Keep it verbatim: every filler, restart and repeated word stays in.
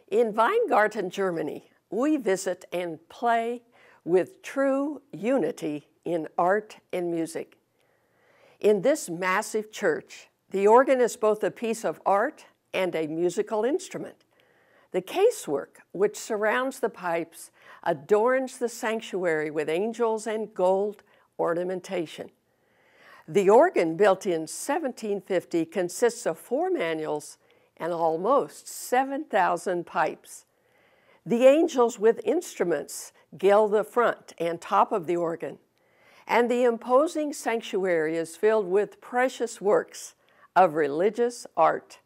In Weingarten, Germany, we visit and play with true unity in art and music. In this massive church, the organ is both a piece of art and a musical instrument. The casework, which surrounds the pipes, adorns the sanctuary with angels and gold ornamentation. The organ, built in seventeen fifty, consists of four manuals and almost seven thousand pipes. The angels with instruments gild the front and top of the organ, and the imposing sanctuary is filled with precious works of religious art.